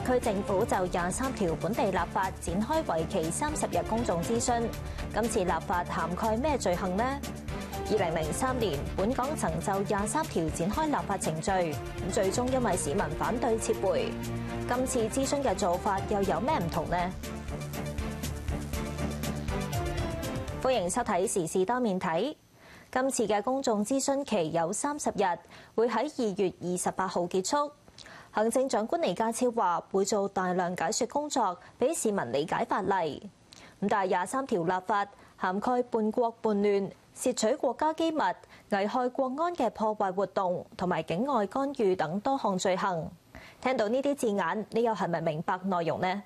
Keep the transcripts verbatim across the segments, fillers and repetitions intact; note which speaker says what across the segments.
Speaker 1: 區政府就廿三條本地立法展開為期三十日公眾諮詢。今次立法涵蓋咩罪行呢？二零零三年，本港曾就廿三條展開立法程序，咁最終因為市民反對撤回。今次諮詢嘅做法又有咩唔同呢？歡迎收睇時事多面睇。今次嘅公眾諮詢期有三十日，會喺二月二十八號結束。行政長官李家超話會做大量解說工作，俾市民理解法例。咁但係廿三條立法涵蓋叛國叛亂、竊取國家機密、危害國安嘅破壞活動同埋境外干預等多項罪行。聽到呢啲字眼，你又係咪明白內容呢？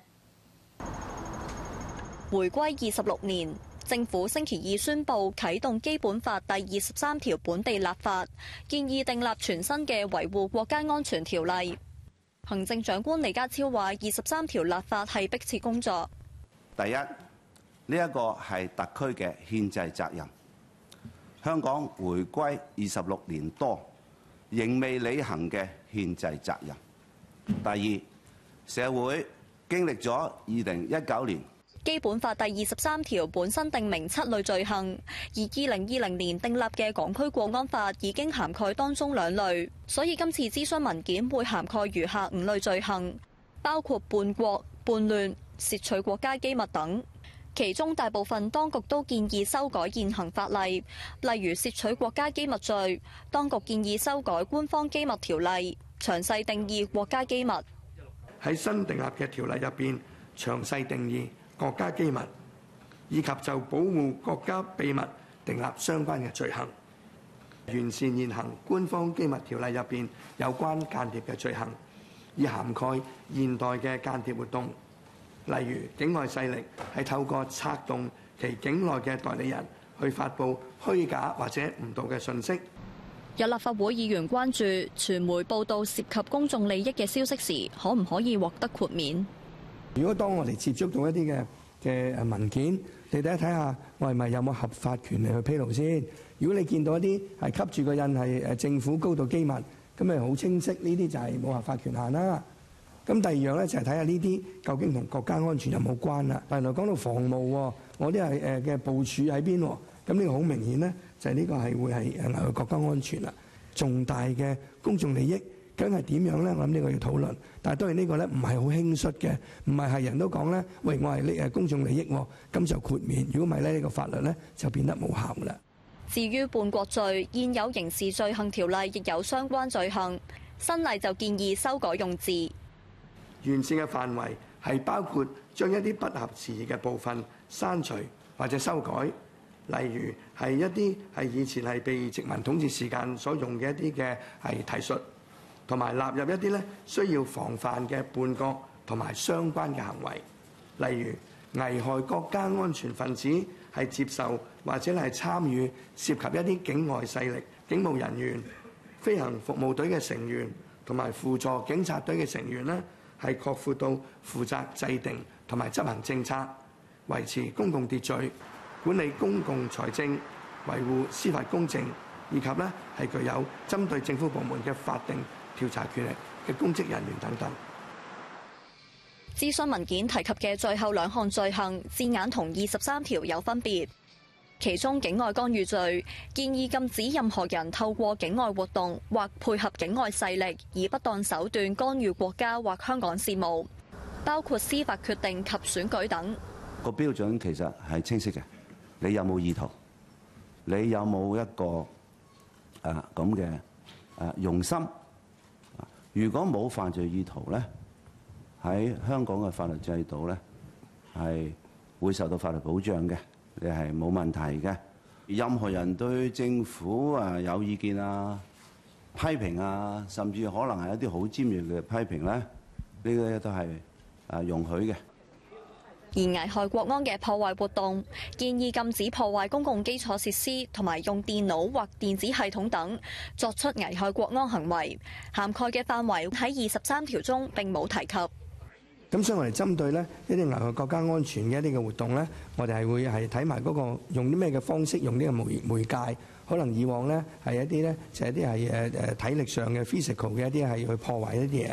Speaker 2: 回歸二十六年，政府星期二宣布啟動基本法第二十三條本地立法，建議訂立全新嘅維護國家安全條例。行政長官李家超話：二十三條立法係迫切工作。
Speaker 3: 第一，呢一個係特區嘅憲制責任。香港回歸二十六年多，仍未履行嘅憲制責任。第二，社會經歷咗二零一九年。
Speaker 2: 基本法第二十三條本身定明七類罪行，而二零二零年訂立嘅港區國安法已經涵蓋當中兩類，所以今次諮詢文件會涵蓋餘下五類罪行，包括叛國、叛亂、竊取國家機密等。其中大部分當局都建議修改現行法例，例如竊取國家機密罪，當局建議修改官方機密條例，詳細定義國家機密。
Speaker 4: 喺新訂立嘅條例入邊，詳細定義國家機密，以及就保護國家秘密訂立相關嘅罪行，完善現行官方機密條例入邊有關間諜嘅罪行，以涵蓋現代嘅間諜活動，例如境外勢力係透過策動其境內嘅代理人去發布虛假或者誤導嘅信息。
Speaker 2: 有立法會議員關注傳媒報道涉及公眾利益嘅消息時，可唔可以獲得豁免？
Speaker 4: 如果當我哋接觸到一啲嘅嘅文件，你睇一睇下，我係咪有冇合法權利去披露先？如果你見到一啲係吸住個印係誒政府高度機密，咁咪好清晰，呢啲就係冇合法權限啦。咁第二樣咧就係睇下呢啲究竟同國家安全有冇關啦。原來講到防務，我啲係誒嘅部署喺邊？咁呢個好明顯咧，就係呢個係會係誒危害國家安全啦，重大嘅公眾利益。梗係點樣咧？我諗呢個要討論，但係當然呢個咧唔係好輕率嘅，唔係係人都講咧，喂，我係呢誒公眾利益，咁就豁免。如果唔係咧，呢個法律咧就變得無效噶啦。
Speaker 2: 至於叛國罪，現有刑事罪行條例亦有相關罪行，新例就建議修改用字。
Speaker 4: 完善嘅範圍係包括將一啲不合時宜嘅部分刪除或者修改，例如係一啲係以前係被殖民統治時間所用嘅一啲嘅係提述。同埋納入一啲咧需要防範嘅叛國同埋相關嘅行為，例如危害國家安全分子係接受或者係參與涉及一啲境外勢力、警務人員、飛行服務隊嘅成員同埋輔助警察隊嘅成員咧，係擴闊到負責制定同埋執行政策、維持公共秩序、管理公共財政、維護司法公正，以及咧係具有針對政府部門嘅法定調查權力嘅公職人員等等。
Speaker 2: 諮詢文件提及嘅最後兩項罪行字眼同二十三條有分別，其中境外干預罪建議禁止任何人透過境外活動或配合境外勢力，以不當手段干預國家或香港事務，包括司法決定及選舉等。
Speaker 3: 個標準其實係清晰嘅，你有冇意圖？你有冇一個誒咁嘅誒用心？如果冇犯罪意圖咧，喺香港嘅法律制度咧係會受到法律保障嘅，你係冇問題嘅。任何人對政府啊有意見啊、批評啊，甚至可能係一啲好尖鋭嘅批評咧，呢個都係啊容許嘅。
Speaker 2: 而危害國安嘅破壞活動，建議禁止破壞公共基礎設施同埋用電腦或電子系統等作出危害國安行為，涵蓋嘅範圍喺二十三條中並冇提及。
Speaker 4: 咁所以我哋針對咧一啲危害國家安全嘅一啲嘅活動咧，我哋係會係睇埋嗰個用啲咩嘅方式，用呢個媒媒介。可能以往咧係一啲咧就係一啲係誒誒體力上嘅 physical 嘅一啲係去破壞一啲嘢。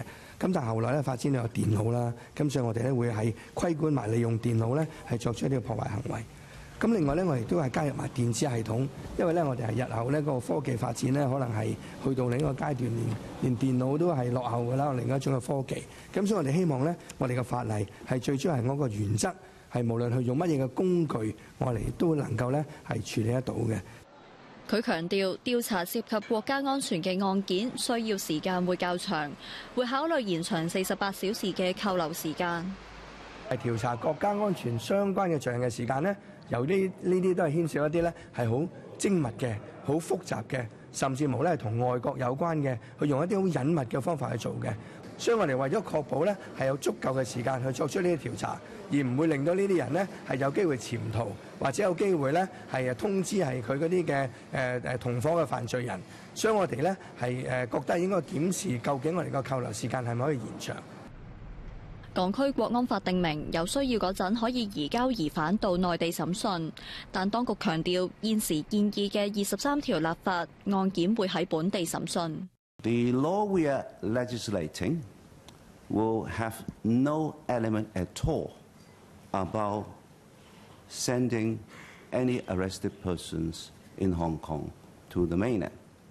Speaker 4: 咁但係後來咧發展到有電腦啦，咁所以我哋咧會係規管埋利用電腦咧係作出呢個破壞行為。咁另外咧，我哋都係加入埋電子系統，因為咧我哋係日後咧個科技發展咧，可能係去到另一個階段，連連電腦都係落後㗎啦，另一種嘅科技。咁所以我哋希望咧，我哋嘅法例係最主要係嗰個原則，係無論去用乜嘢嘅工具，我哋都能夠咧係處理得到嘅。
Speaker 2: 佢強調，調查涉及國家安全嘅案件需要時間會較長，會考慮延長四十八小時嘅扣留時間。
Speaker 4: 係調查國家安全相關嘅罪行嘅時間呢，由呢呢啲都係牽涉一啲咧係好精密嘅、好複雜嘅，甚至乎咧係同外國有關嘅，去用一啲好隱密嘅方法去做嘅。所以我哋為咗確保咧係有足夠嘅時間去作出呢啲調查，而唔會令到呢啲人呢係有機會潛逃，或者有機會咧係通知係佢嗰啲嘅誒誒同伙嘅犯罪人。所以我哋咧係誒覺得應該檢視究竟我哋個扣留時間係咪可以延長。
Speaker 2: 港區國安法定明有需要嗰陣可以移交疑犯到內地審訊，但當局強調現時建議嘅二十三條立法案件會喺本地審訊。
Speaker 3: The law we are legislating will have no element at all about sending any arrested persons in Hong Kong to the mainland.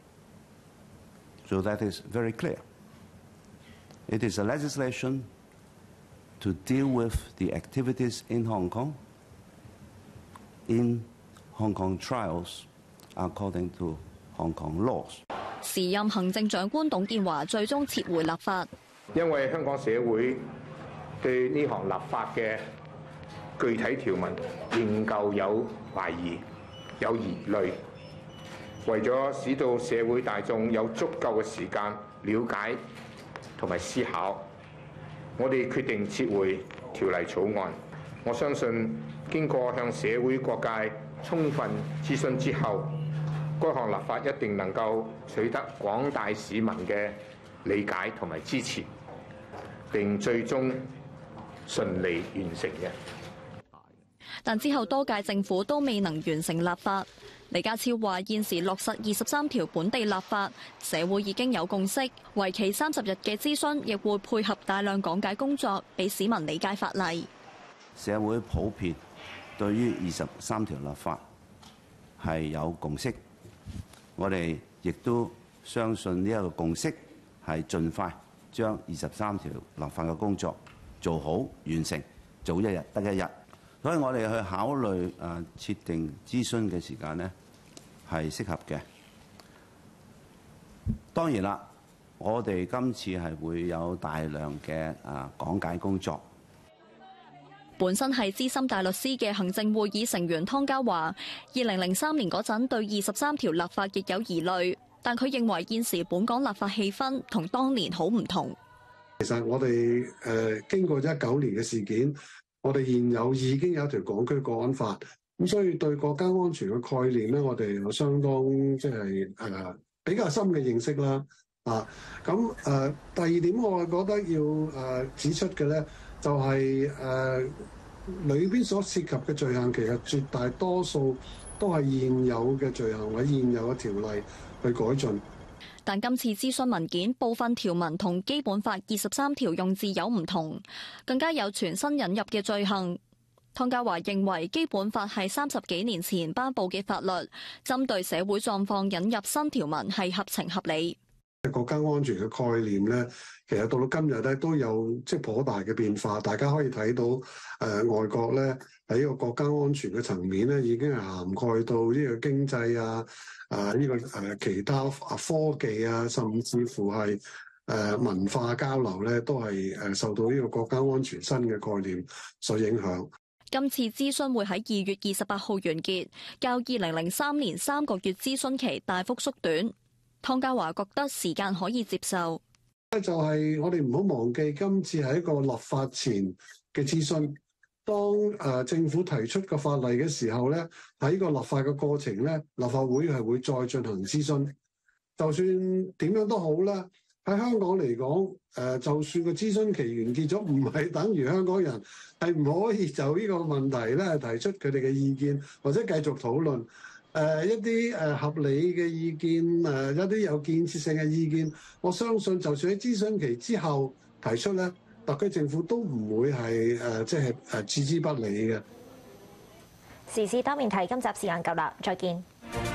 Speaker 3: So that is very clear. It is a legislation to deal with the activities in Hong Kong, in Hong Kong trials according to Hong Kong laws.
Speaker 2: 時任行政長官董建華最終撤回立法，
Speaker 5: 因為香港社會對呢項立法嘅具體條文仍舊有懷疑、有疑慮。為咗使到社會大眾有足夠嘅時間了解同埋思考，我哋決定撤回條例草案。我相信經過向社會各界充分諮詢之後，該項立法一定能夠取得廣大市民嘅理解同埋支持，並最終順利完成嘅。
Speaker 2: 但之後多屆政府都未能完成立法。李家超話：現時落實二十三條本地立法，社會已經有共識，為期三十日嘅諮詢亦會配合大量講解工作，俾市民理解法例。
Speaker 3: 社會普遍對於二十三條立法係有共識，我哋亦都相信呢一個共識係盡快將二十三條立法嘅工作做好完成，早一日得一日。所以我哋去考慮誒設定諮詢嘅時間呢係適合嘅。當然啦，我哋今次係會有大量嘅誒講解工作。
Speaker 2: 本身係資深大律師嘅行政會議成員湯家驊，二零零三年嗰陣對二十三條立法亦有疑慮，但佢認為現時本港立法氣氛同當年好唔同。
Speaker 6: 其實我哋誒、呃、經過一九年嘅事件。我哋現有已經有一條港區國安法，咁所以對國家安全嘅概念咧，我哋有相當即係誒比較深嘅認識啦。啊，咁誒、呃、第二點我覺得要誒、呃、指出嘅咧，就係誒裏邊所涉及嘅罪行，其實絕大多數都係現有嘅罪行或者現有嘅條例去改進。
Speaker 2: 但今次諮詢文件部分條文同基本法二十三條用字有唔同，更加有全新引入嘅罪行。湯家驊認為基本法係三十幾年前頒布嘅法律，針對社會狀況引入新條文係合情合理。
Speaker 6: 國家安全嘅概念咧，其實到到今日咧都有即係頗大嘅變化。大家可以睇到誒、呃、外國咧喺呢個國家安全嘅層面咧，已經係涵蓋到呢個經濟啊。啊！呢個誒其他啊科技啊，甚至乎係誒文化交流咧，都係誒受到呢個國家安全新嘅概念所影響。
Speaker 2: 今次諮詢會喺二月二十八號完結，較二零零三年三個月諮詢期大幅縮短。湯家驊覺得時間可以接受。
Speaker 6: 就係我哋唔好忘記，今次係一個立法前嘅諮詢。當誒政府提出個法例嘅時候咧，喺個立法嘅過程咧，立法會係會再進行諮詢。就算點樣都好啦，喺香港嚟講，誒就算個諮詢期完結咗，唔係等於香港人係唔可以就呢個問題咧提出佢哋嘅意見，或者繼續討論。誒一啲誒合理嘅意見，誒一啲有建設性嘅意見，我相信就算喺諮詢期之後， 提出咧，特區政府都唔會係誒即係誒置之不理嘅。
Speaker 1: 時事多面睇，今集時間夠啦，再見。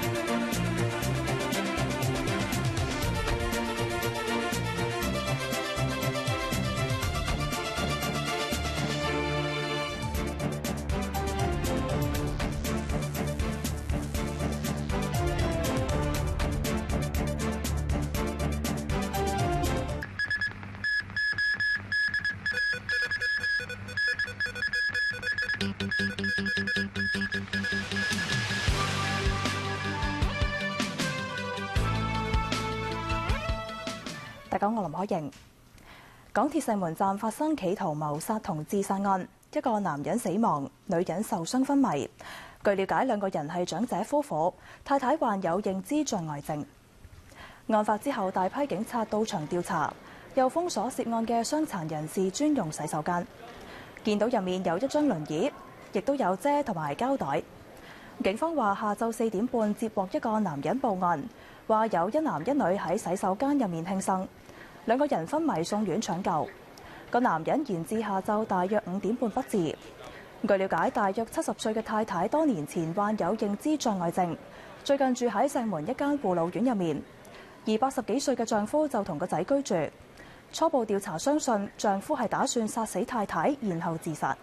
Speaker 7: 大家好，我林可瑩。港鐵石門站發生企圖謀殺同自殺案，一個男人死亡，女人受傷昏迷。據了解，兩個人係長者夫婦，太太患有認知障礙症。案發之後，大批警察到場調查，又封鎖涉案嘅傷殘人士專用洗手間。見到入面有一張輪椅，亦都有遮同埋膠袋。警方話下晝四點半接獲一個男人報案，話有一男一女喺洗手間入面輕生，兩個人昏迷送院搶救。個男人延至下晝大約五點半不治。據了解，大約七十歲嘅太太多年前患有認知障礙症，最近住喺石門一間護老院入面。而八十幾歲嘅丈夫就同個仔居住。初步調查相信丈夫係打算殺死太太，然後自殺。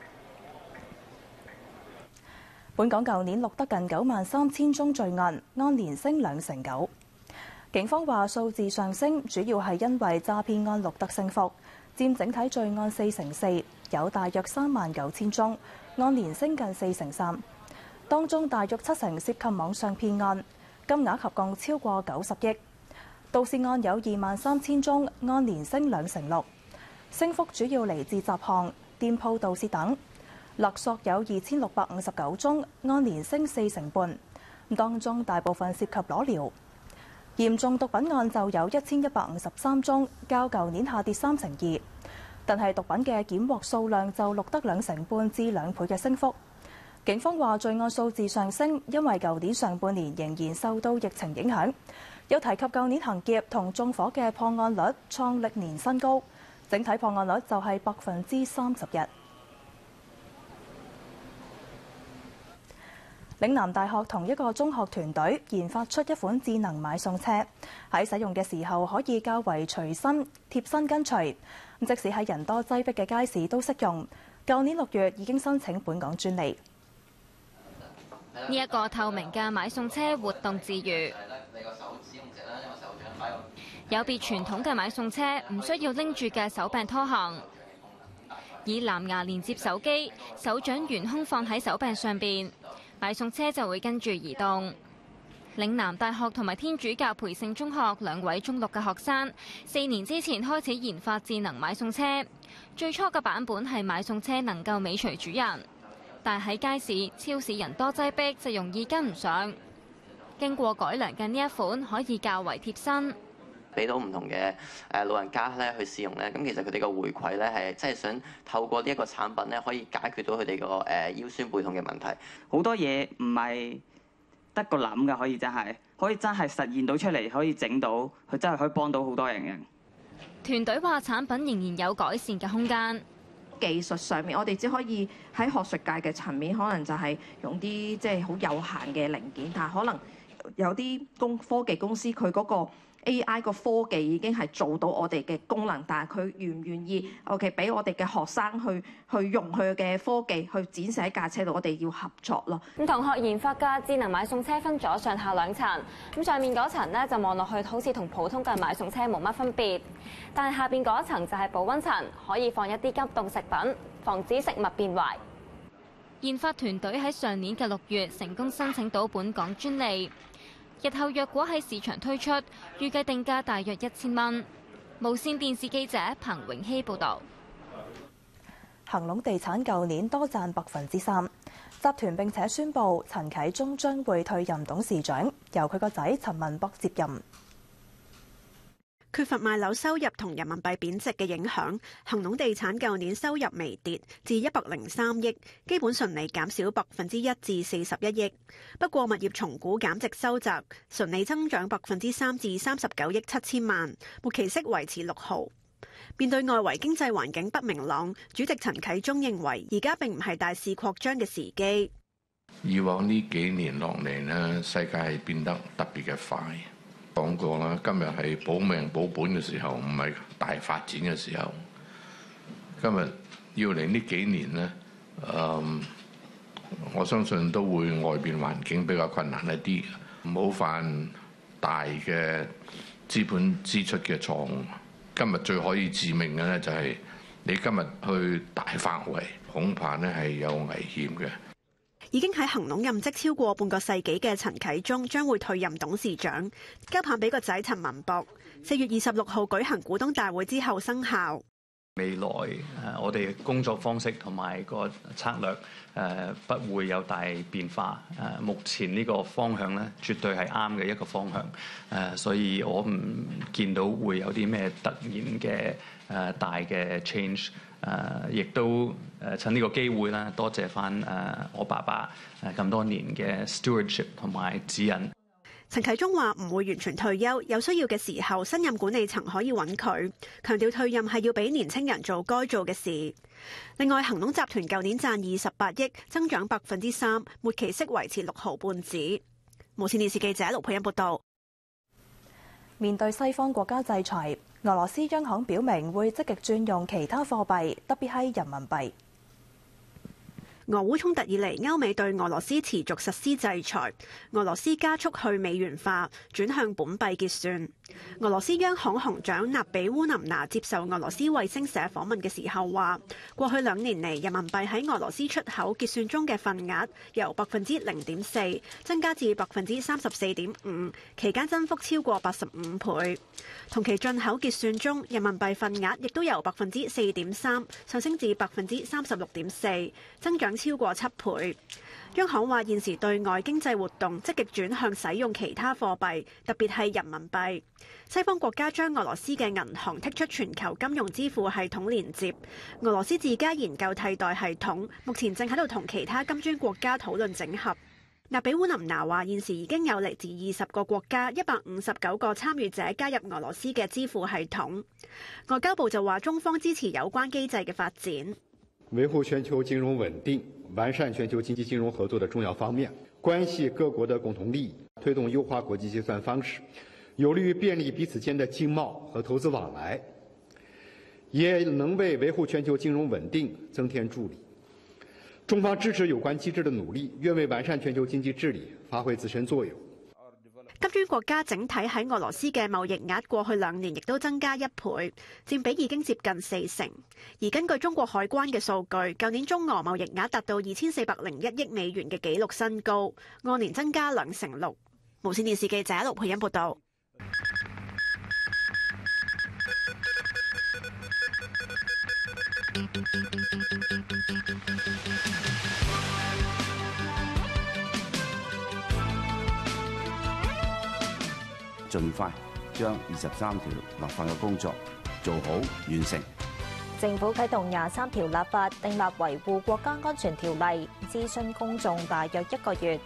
Speaker 7: 本港舊年錄得近九萬三千宗罪案，按年升兩成九。警方話數字上升，主要係因為詐騙案錄得升幅，佔整體罪案四成四，有大約三萬九千宗，按年升近四成三。當中大約七成涉及網上騙案，金額合共超過九十億。盜竊案有二萬三千宗，按年升兩成六，升幅主要嚟自雜項、店鋪盜竊等。勒索有二千六百五十九宗，按年升四成半，當中大部分涉及裸聊。嚴重毒品案就有一千一百五十三宗，較舊年下跌三成二，但係毒品嘅檢獲數量就錄得兩成半至兩倍嘅升幅。警方話罪案數字上升，因為舊年上半年仍然受到疫情影響。有提及舊年行劫同縱火嘅破案率創歷年新高，整體破案率就係百分之三十一。嶺南大學同一個中學團隊研發出一款智能買餸車，喺使用嘅時候可以較為隨身貼身跟隨，即使喺人多擠迫嘅街市都適用。舊年六月已經申請本港專利。
Speaker 8: 呢一個透明嘅買餸車活動自如，有別傳統嘅買餸車唔需要拎住嘅手柄拖行，以藍牙連接手機，手掌懸空放喺手柄上邊。買餸車就會跟住移動。嶺南大學同埋天主教培聖中學兩位中六嘅學生，四年之前開始研發智能買餸車。最初嘅版本係買餸車能夠尾隨主人，但喺街市、超市人多擠迫就容易跟唔上。經過改良嘅呢一款可以較為貼身，
Speaker 9: 俾到唔同嘅誒老人家咧去試用咧，咁其實佢哋嘅回饋咧係真係想透過呢一個產品咧，可以解決到佢哋個誒腰酸背痛嘅問題。
Speaker 10: 好多嘢唔係得個諗嘅，可以真係可以真係實現到出嚟，可以整到佢真係可以幫到好多人嘅。
Speaker 8: 團隊話產品仍然有改善嘅空間。
Speaker 11: 技術上面，我哋只可以喺學術界嘅層面，可能就係用啲即係好有限嘅零件，但係可能有啲公科技公司佢嗰個 A I 個科技已經係做到我哋嘅功能，但係佢願唔願意 OK 俾我哋嘅學生去去用佢嘅科技去展示喺架車度，我哋要合作咯。
Speaker 12: 咁同學研發嘅智能買餸車分咗上下兩層，咁上面嗰層咧就望落去好似同普通嘅買餸車冇乜分別，但係下邊嗰一層就係保溫層，可以放一啲急凍食品，防止食物變壞。
Speaker 8: 研發團隊喺上年嘅六月成功申請到本港專利。日後若果喺市場推出，預計定價大約一千蚊。無線電視記者彭永熙報導。
Speaker 7: 恒隆地產舊年多賺百分之三，集團並且宣布陳啟宗將會退任董事長，由佢個仔陳文博接任。
Speaker 13: 缺乏賣樓收入同人民幣貶值嘅影響，恒隆地產舊年收入微跌至一百零三億，基本純利減少百分之一至四十一億。不過物業重估減值收窄，純利增長百分之三至三十九億七千萬，末期息維持六毫。 面對外圍經濟環境不明朗，主席陳啟宗認為而家並唔係大肆擴張嘅時機。
Speaker 14: 以往呢幾年落嚟呢，世界係變得特別嘅快。講過啦，今日係保命保本嘅時候，唔係大發展嘅時候。今日要嚟呢幾年呢，嗯，我相信都會外邊環境比較困難一啲，唔好犯大嘅資本支出嘅錯誤。今日最可以致命嘅咧，就係你今日去大範圍，恐怕咧係有危險嘅。
Speaker 13: 已經喺恒隆任職超過半個世紀嘅陳啟宗將會退任董事長，交棒俾個仔陳文博。四月二十六號舉行股東大會之後生效。
Speaker 15: 未來誒，我哋工作方式同埋個策略誒，不會有大變化。誒，目前呢個方向咧，絕對係啱嘅一個方向。誒，所以我唔見到會有啲咩突然嘅誒大嘅 change。誒，亦都誒趁呢個機會啦，多謝翻誒我爸爸誒咁多年嘅 stewardship 同埋指引。
Speaker 13: 陳啟宗話唔會完全退休，有需要嘅時候，新任管理層可以揾佢。強調退任係要俾年青人做該做嘅事。另外，恒隆集團舊年賺二十八億，增長百分之三，末期息維持六毫半紙。無線電視記者盧佩欣報道。
Speaker 7: 面對西方國家制裁，俄羅斯央行表明會積極轉用其他貨幣，特別係人民幣。
Speaker 13: 俄烏衝突以嚟，歐美對俄羅斯持續實施制裁，俄羅斯加速去美元化，轉向本幣結算。俄羅斯央行行長納比烏林娜接受俄羅斯衛星社訪問嘅時候話，過去兩年嚟，人民幣喺俄羅斯出口結算中嘅份額由百分之零點四增加至百分之三十四點五，期間增幅超過八十五倍。同期進口結算中，人民幣份額亦都由百分之四點三上升至百分之三十六點四，增長超過七倍。央行話現時對外經濟活動積極轉向使用其他貨幣，特別係人民幣。西方國家將俄羅斯嘅銀行剔出全球金融支付系統連接，俄羅斯自家研究替代系統，目前正喺度同其他金磚國家討論整合。納比烏林娜話現時已經有嚟自二十個國家一百五十九個參與者加入俄羅斯嘅支付系統。外交部就話中方支持有關機制嘅發展。
Speaker 16: 維護全球金融穩定、完善全球經濟金融合作的重要方面，關係各國的共同利益，推動優化國際結算方式，有利於便利彼此間的經貿和投資往來，也能為維護全球金融穩定增添助力。中方支持有關機制的努力，願為完善全球經濟治理發揮自身作用。
Speaker 13: 金磚國家整體喺俄羅斯嘅貿易額過去兩年亦都增加一倍，佔比已經接近四成。而根據中國海關嘅數據，舊年中俄貿易額達到二千四百零一億美元嘅紀錄新高，按年增加兩成六。無線電視記者盧佩欣報道。
Speaker 3: 盡快將二十三條立法嘅工作做好完成。
Speaker 1: 政府啟動廿三條立法，訂立維護國家安全條例，諮詢公眾大約一個月。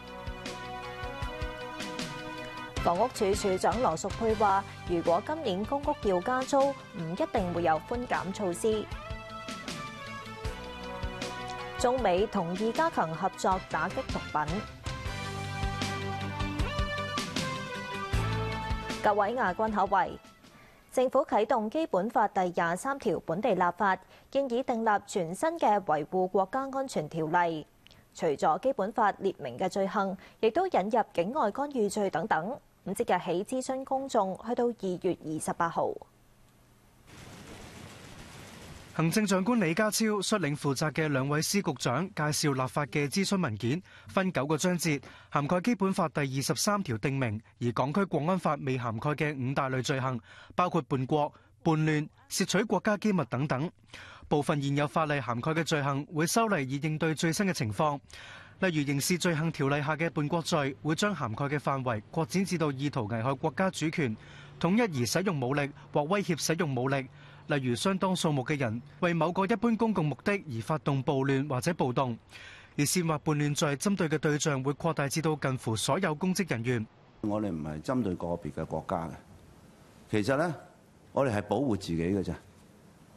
Speaker 1: 房屋署署長羅淑佩話，如果今年公屋要加租，唔一定會有寬減措施。中美同意加強合作打擊毒品。各位亞軍口圍，政府啟動基本法第廿三條本地立法，建議訂立全新嘅維護國家安全條例。除咗基本法列明嘅罪行，亦都引入境外干預罪等等。咁即日起諮詢公眾，去到二月二十八號。
Speaker 17: 行政長官李家超率領負責嘅兩位司局長介紹立法嘅諮詢文件，分九個章節，涵蓋基本法第二十三條定明，而港區國安法未涵蓋嘅五大類罪行，包括叛國、叛亂、竊取國家機密等等。部分現有法例涵蓋嘅罪行會修例以應對最新嘅情況，例如刑事罪行條例下嘅叛國罪會將涵蓋嘅範圍擴展至到意圖危害國家主權、統一而使用武力或威脅使用武力。例如相當數目嘅人為某個一般公共目的而發動暴亂或者暴動，而煽惑叛亂罪針對嘅對象會擴大至到近乎所有公職人員。
Speaker 3: 我哋唔係針對個別嘅國家嘅，其實咧，我哋係保護自己嘅啫。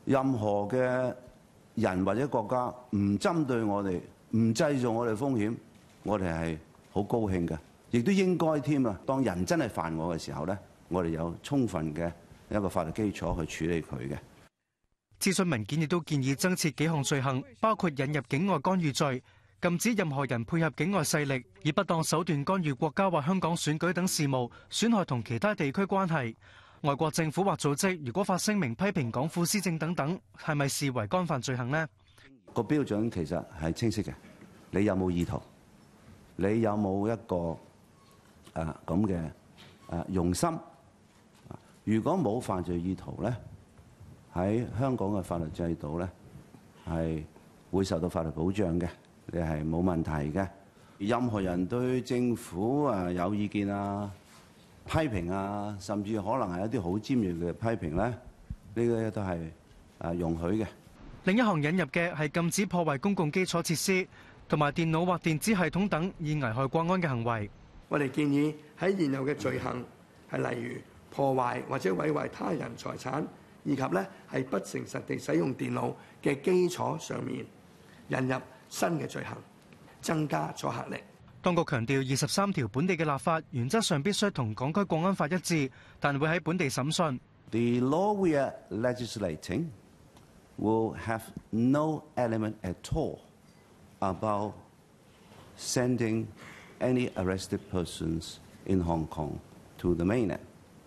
Speaker 3: 任何嘅人或者國家唔針對我哋，唔製造我哋風險，我哋係好高興嘅，亦都應該添啊！當人真係犯我嘅時候咧，我哋有充分嘅一個法律基礎去處理佢嘅。
Speaker 17: 諮詢文件亦都建議增設幾項罪行，包括引入境外干預罪，禁止任何人配合境外勢力，以不當手段干預國家或香港選舉等事務，損害同其他地區關係。外國政府或組織如果發聲明批評港府施政等等，係咪視為干犯罪行呢？
Speaker 3: 個標準其實係清晰嘅，你有冇意圖？你有冇一個誒咁嘅誒用心？如果冇犯罪意圖咧，喺香港嘅法律制度咧係會受到法律保障嘅，你係冇問題嘅。任何人對政府啊有意見啊、批評啊，甚至可能係一啲好尖鋭嘅批評咧，呢個都係誒容許嘅。
Speaker 17: 另一項引入嘅係禁止破壞公共基礎設施同埋電腦或電子系統等以危害國安嘅行為。
Speaker 4: 我哋建議喺現有嘅罪行係例如破壞或者毀壞他人財產，以及咧係不誠實地使用電腦嘅基礎上面引入新嘅罪行，增加阻嚇力。
Speaker 17: 當局強調，二十三條本地嘅立法原則上必須同港區國安法一致，但會喺本地審訊。
Speaker 3: The law we are legislating will have no element at all about sending any arrested persons in Hong Kong to the mainland.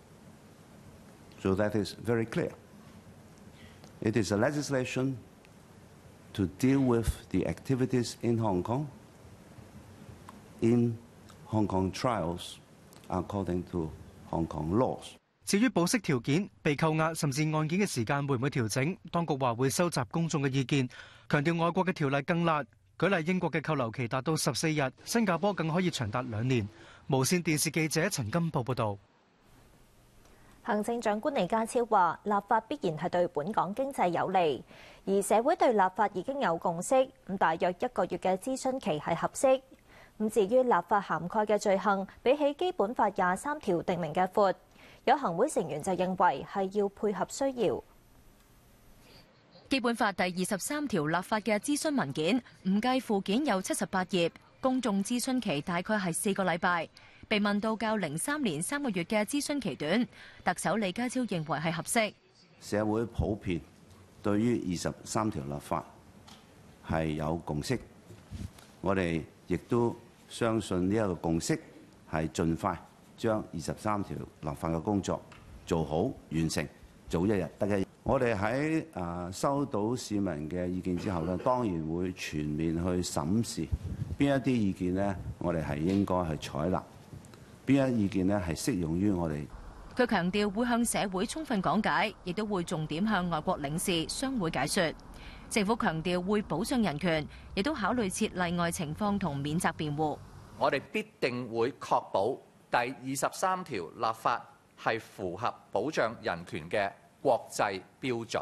Speaker 3: So that is very clear. It is a legislation to deal with the activities in Hong Kong, in Hong Kong trials according to Hong Kong laws.
Speaker 17: 至於保釋條件、被扣押甚至案件嘅時間會唔會調整，當局話會收集公眾嘅意見，強調外國嘅條例更辣。舉例英國嘅扣留期達到十四日，新加坡更可以長達兩年。無線電視記者陳金寶報導。
Speaker 1: 行政長官李家超話：立法必然係對本港經濟有利，而社會對立法已經有共識，咁大約一個月嘅諮詢期係合適。咁至於立法涵蓋嘅罪行，比起基本法廿三條定明嘅闊，有行會成員就認為係要配合需要。
Speaker 18: 基本法第二十三條立法嘅諮詢文件，唔計附件有七十八頁，公眾諮詢期大概係四個禮拜。被問到較零三年三個月嘅諮詢期短，特首李家超認為係合適。
Speaker 3: 社會普遍對於二十三條立法係有共識，我哋亦都相信呢一個共識係盡快將二十三條立法嘅工作做好完成，早一日得一日。我哋喺啊收到市民嘅意見之後咧，當然會全面去審視邊一啲意見呢，我哋係應該去採納。邊一意見呢係適用於我哋？
Speaker 18: 佢強調會向社會充分講解，亦都會重點向外國領事、商會解說。政府強調會保障人權，亦都考慮設例外情況同免責辯護。
Speaker 19: 我哋必定會確保第二十三條立法係符合保障人權嘅國際標準。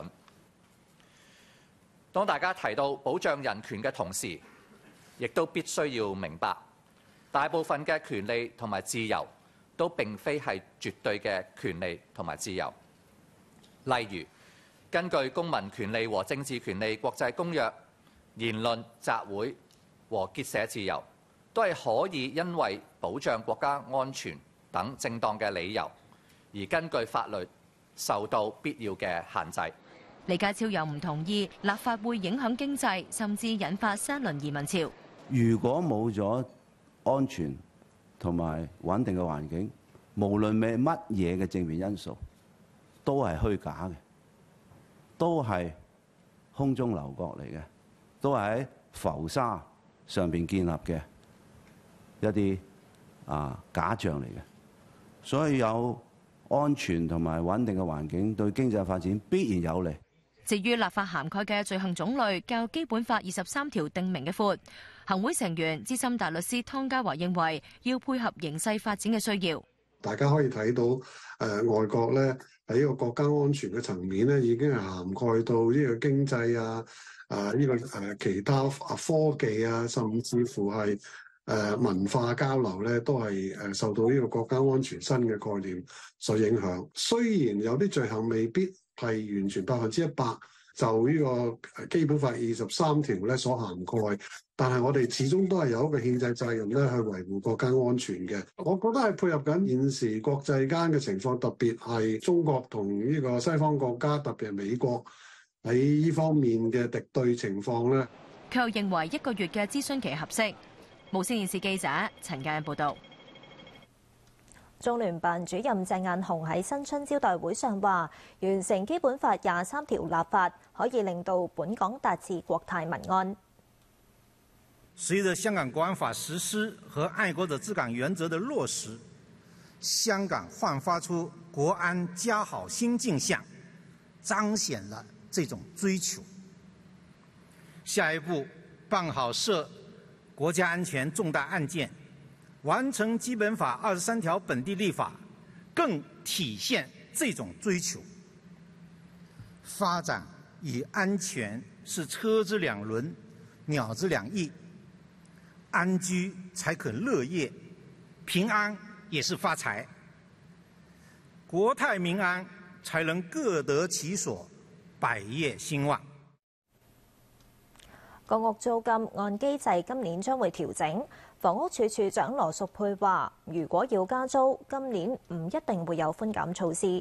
Speaker 19: 當大家提到保障人權嘅同時，亦都必須要明白，大部分嘅權利同埋自由都並非係絕對嘅權利同埋自由。例如，根據《公民權利和政治權利國際公約》，言論、集會和結社自由都係可以因為保障國家安全等正當嘅理由，而根據法律受到必要嘅限制。
Speaker 18: 李家超又唔同意立法會影響經濟，甚至引發新一輪移民潮。
Speaker 3: 如果冇咗安全同埋穩定嘅環境，無論咩乜嘢嘅正面因素，都係虛假嘅，都係空中樓閣嚟嘅，都係喺浮沙上邊建立嘅一啲啊假象嚟嘅。所以有安全同埋穩定嘅環境，對經濟發展必然有利。
Speaker 18: 至於立法涵蓋嘅罪行種類，較基本法二十三條定明嘅闊。行會成員資深大律師湯家驊認為，要配合形勢發展嘅需要。
Speaker 6: 大家可以睇到，誒、呃、外國咧喺呢個國家安全嘅層面咧，已經係涵蓋到呢個經濟啊、啊呢、這個誒、呃、其他啊科技啊，甚至乎係誒、呃、文化交流咧，都係誒受到呢個國家安全新嘅概念所影響。雖然有啲罪行未必係完全百分之一百就呢個基本法二十三條咧所涵蓋，但係我哋始終都係有一個憲制責任咧去維護國家安全嘅。我覺得係配合緊現時國際間嘅情況，特別係中國同呢個西方國家，特別係美國喺呢方面嘅敵對情況咧。
Speaker 18: 佢又認為一個月嘅諮詢期合適。無線電視記者陳嘉欣報道。
Speaker 1: 中聯辦主任鄭雁雄喺新春招待會上話，完成基本法廿三條立法，可以令到本港達至國泰民安。
Speaker 20: 隨着香港國安法實施和愛國者治港原則的落實，香港煥發出國安家好新景象，彰顯了這種追求。下一步辦好涉國家安全重大案件，完成基本法二十三條本地立法，更體現這種追求。發展與安全是車之兩輪，鳥之兩翼，安居才可樂業，平安也是發財，國泰民安才能各得其所，百業興旺。
Speaker 1: 公屋租金按機制今年將會調整。房屋署署長羅淑佩話，如果要加租，今年唔一定會有寬減措施。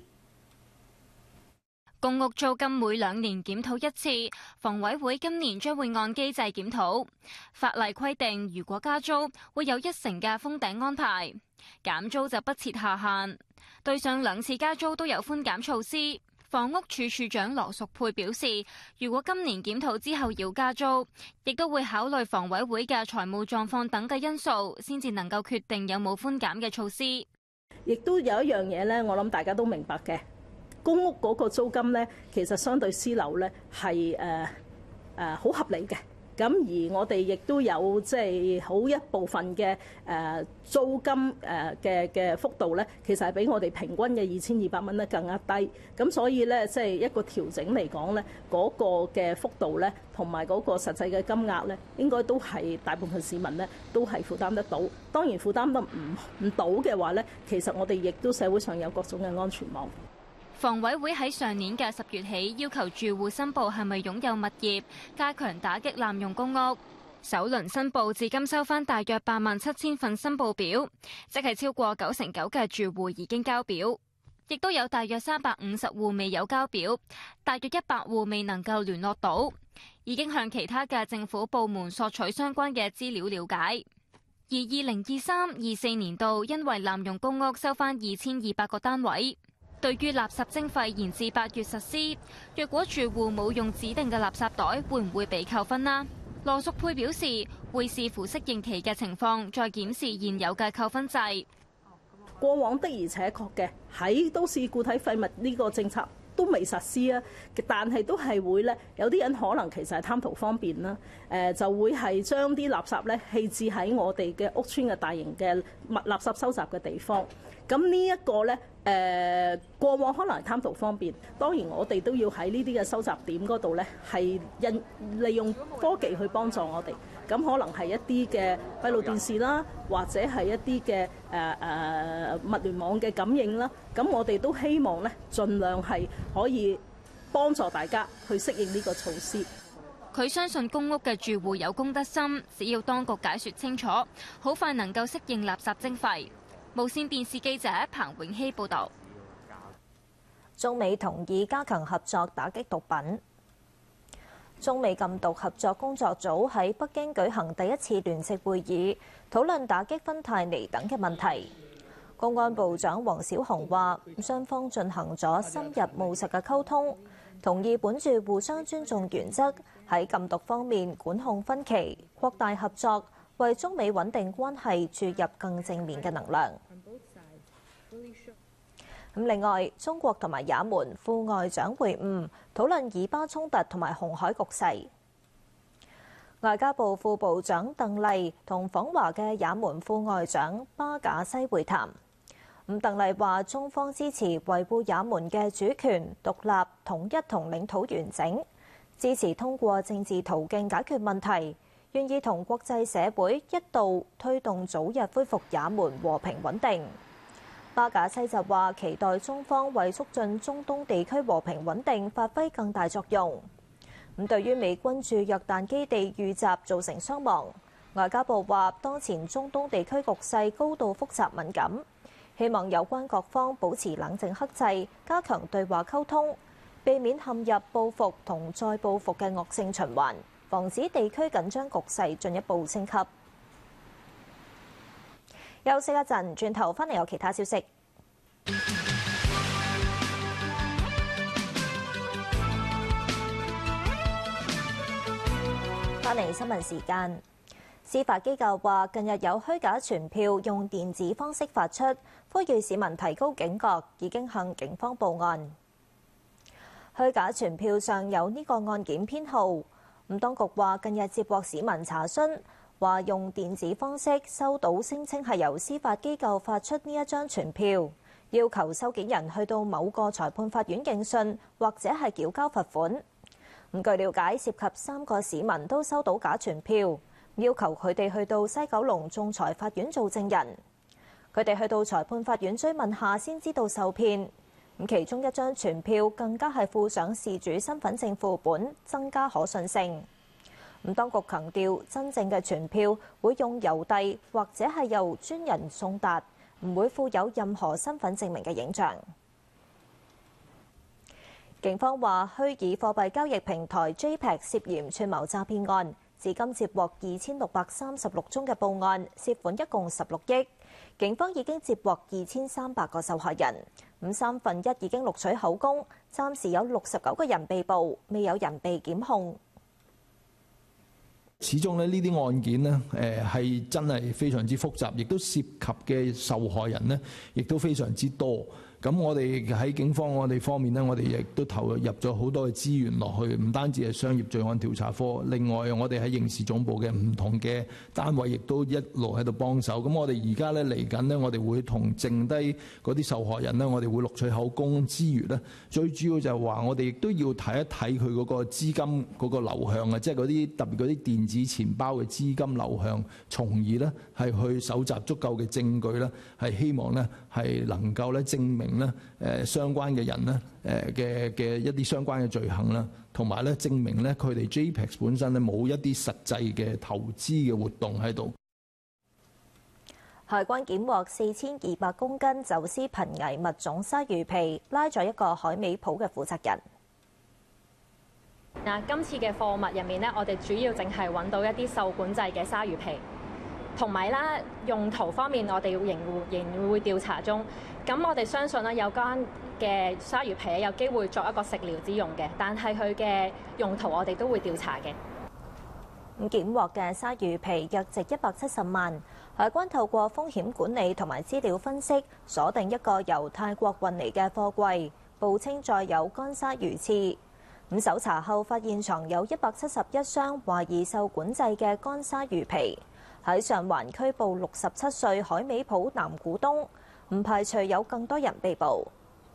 Speaker 8: 公屋租金每兩年檢討一次，房委會今年將會按機制檢討。法例規定，如果加租，會有一成嘅封頂安排，減租就不設下限。對上兩次加租都有寬減措施。房屋署署長羅淑佩表示，如果今年檢討之後要加租，亦都會考慮房委會嘅財務狀況等嘅因素，先至能夠決定有冇寬減嘅措施。
Speaker 21: 亦都有一樣嘢咧，我諗大家都明白嘅，公屋嗰個租金咧，其實相對私樓咧係誒誒好合理嘅。咁而我哋亦都有即係好一部分嘅誒租金誒嘅嘅幅度咧，其實係比我哋平均嘅二千二百蚊咧更加低。咁所以咧，即係一個調整嚟講咧，嗰個嘅幅度咧，同埋嗰個實際嘅金額咧，應該都係大部分市民咧都係負擔得到。當然負擔得唔唔到嘅話咧，其實我哋亦都社會上有各種嘅安全網。
Speaker 8: 房委會喺上年嘅十月起要求住戶申報係咪擁有物業，加強打擊濫用公屋。首輪申報至今收返大約八萬七千份申報表，即係超過九成九嘅住戶已經交表，亦都有大約三百五十戶未有交表，大約一百戶未能夠聯絡到，已經向其他嘅政府部門索取相關嘅資料了解。而二零二三、二四年度因為濫用公屋收返二千二百個單位。對於垃圾徵費延至八月實施，若果住戶冇用指定嘅垃圾袋，會唔會被扣分呢？羅淑佩表示，會視乎適應期嘅情況，再檢視現有嘅扣分制。
Speaker 21: 過往的而且確嘅喺都市固體廢物呢個政策都未實施啊，但係都係會咧，有啲人可能其實係貪圖方便啦，誒就會係將啲垃圾咧棄置喺我哋嘅屋邨嘅大型嘅物垃圾收集嘅地方。咁呢一個咧，誒過往可能係貪圖方便，當然我哋都要喺呢啲嘅收集點嗰度咧，係引利用科技去幫助我哋。咁可能係一啲嘅閉路電視啦，或者係一啲嘅誒誒物聯網嘅感應啦。咁我哋都希望咧，盡量係可以幫助大家去適應呢個措施。
Speaker 8: 佢相信公屋嘅住戶有公德心，只要當局解説清楚，好快能夠適應垃圾徵費。無線電視記者彭永熙報導。
Speaker 1: 中美同意加強合作打擊毒品。中美禁毒合作工作組喺北京舉行第一次聯席會議，討論打擊芬太尼等嘅問題。公安部長黃小紅話，雙方進行咗深入務實嘅溝通，同意本住互相尊重原則，喺禁毒方面管控分歧，擴大合作，為中美穩定關係注入更正面嘅能量。咁另外，中國同埋也門副外長會晤，討論以巴衝突同埋紅海局勢。外交部副部長鄧麗同訪華嘅也門副外長巴賈西會談。咁鄧麗話，中方支持維護也門嘅主權、獨立、統一同領土完整，支持通過政治途徑解決問題，願意同國際社會一道推動早日恢復也門和平穩定。巴賈西就話，期待中方為促進中東地區和平穩定發揮更大作用。 咁對於美軍駐約旦基地遇襲造成傷亡，外交部話當前中東地區局勢高度複雜敏感，希望有關各方保持冷靜克制，加強對話溝通，避免陷入報復同再報復嘅惡性循環，防止地區緊張局勢進一步升級。休息一陣，轉頭返嚟有其他消息。返嚟新聞時間，司法機構話近日有虛假傳票用電子方式發出，呼籲市民提高警覺，已經向警方報案。虛假傳票上有呢個案件編號，咁當局話近日接獲市民查詢，話用電子方式收到聲稱係由司法機構發出呢一張傳票，要求收件人去到某個裁判法院應訊或者係繳交罰款。咁據了解，涉及三個市民都收到假傳票，要求佢哋去到西九龍仲裁法院做證人。佢哋去到裁判法院追問下先知道受騙。咁其中一張傳票更加係附上事主身份證副本，增加可信性。咁當局強調，真正嘅傳票會用郵遞或者係由專人送達，唔會附有任何身份證明嘅影像。警方話，虛擬貨幣交易平台 J P E X 涉嫌串謀詐騙案，至今接獲二千六百三十六宗嘅報案，涉款一共十六億。警方已經接獲二千三百個受害人，咁三分一已經錄取口供，暫時有六十九個人被捕，未有人被檢控。
Speaker 5: 始終咧呢啲案件呢，誒係真係非常之複雜，亦都涉及嘅受害人呢，亦都非常之多。咁我哋喺警方我哋方面呢，我哋亦都投入咗好多嘅資源落去，唔單止係商業罪案調查科，另外我哋喺刑事總部嘅唔同嘅單位，亦都一路喺度幫手。咁我哋而家咧嚟緊呢，我哋會同剩低嗰啲受害人呢，我哋會錄取口供之餘呢，最主要就係話我哋亦都要睇一睇佢嗰個資金嗰個流向啊，即係嗰啲特別嗰啲電子錢包嘅資金流向，從而呢係去搜集足夠嘅證據呢，係希望呢係能夠咧證明咧誒相關嘅人咧誒嘅嘅一啲相關嘅罪行啦，同埋咧證明咧佢哋 J P E X 本身咧冇一啲實際嘅投資嘅活動喺度。
Speaker 1: 海關檢獲四千二百公斤走私瀕危物種鯊魚皮，拉咗一個海味鋪嘅負責人。
Speaker 22: 嗱，今次嘅貨物入面咧，我哋主要淨係揾到一啲受管制嘅鯊魚皮。同埋啦，用途方面我哋仍然仍然會調查中。咁我哋相信咧，有關嘅鯊魚皮有機會作一個食療之用嘅，但係佢嘅用途我哋都會調查嘅。
Speaker 1: 咁檢獲嘅鯊魚皮約值一百七十萬，海關透過風險管理同埋資料分析，鎖定一個由泰國運嚟嘅貨櫃，報稱載有乾鯊魚翅。咁搜查後發現藏有一百七十一箱懷疑受管制嘅乾鯊魚皮。喺上環拘捕六十七歲海味鋪男股東，唔排除有更多人被捕。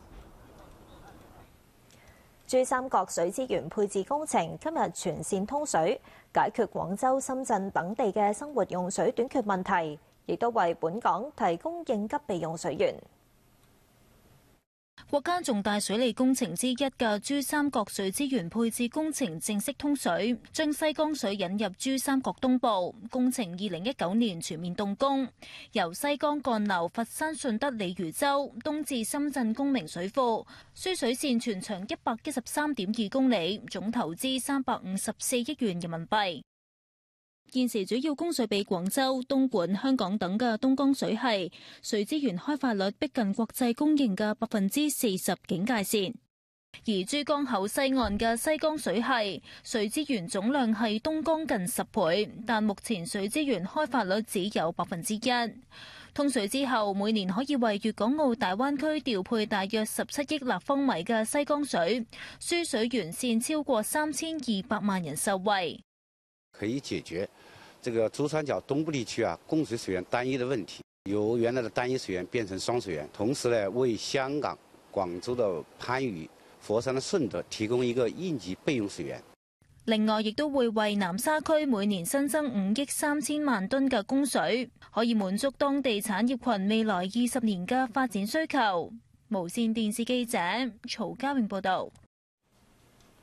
Speaker 1: 珠三角水資源配置工程今日全線通水，解決廣州、深圳等地嘅生活用水短缺問題，亦都為本港提供應急備用水源。
Speaker 23: 國家重大水利工程之一嘅珠三角水資源配置工程正式通水，將西江水引入珠三角東部。工程二零一九年全面動工，由西江幹流佛山順德鯉魚洲東至深圳公明水庫，輸水線全長一百一十三點二公里，總投資三百五十四億元人民幣。現時主要供水俾廣州、東莞、香港等嘅東江水系，水資源開發率逼近國際公認嘅百分之四十警戒線。而珠江口西岸嘅西江水系，水資源總量係東江近十倍，但目前水資源開發率只有百分之一。通水之後，每年可以為粵港澳大灣區調配大約十七億立方米嘅西江水，輸水沿線超過三千二百萬人受惠。
Speaker 24: 可以解決這個珠三角東部地區啊供水水源單一的問題，由原來的單一水源變成雙水源，同時呢為香港、廣州的番禺、佛山的順德提供一個應急備用水源。
Speaker 23: 另外，亦都會為南沙區每年新增五億三千萬噸嘅供水，可以滿足當地產業群未來二十年嘅發展需求。無線電視記者曹家永報導。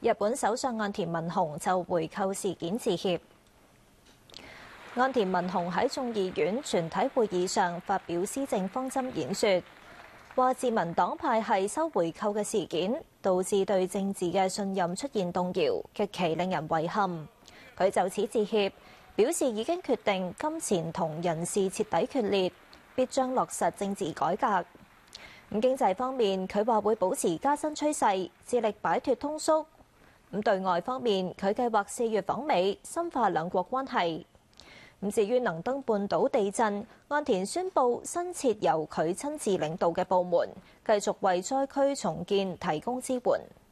Speaker 1: 日本首相岸田文雄就回扣事件致歉。岸田文雄喺眾議院全體會議上發表施政方針演說，話自民黨派系收回扣嘅事件，導致對政治嘅信任出現動搖，極其令人遺憾。佢就此致歉，表示已經決定金錢同人事徹底決裂，必將落實政治改革。咁經濟方面，佢話會保持加薪趨勢，致力擺脱通縮。咁對外方面，佢計劃四月訪美，深化兩國關係。咁至於能登半島地震，岸田宣布新設由佢親自領導嘅部門，繼續為災區重建提供支援。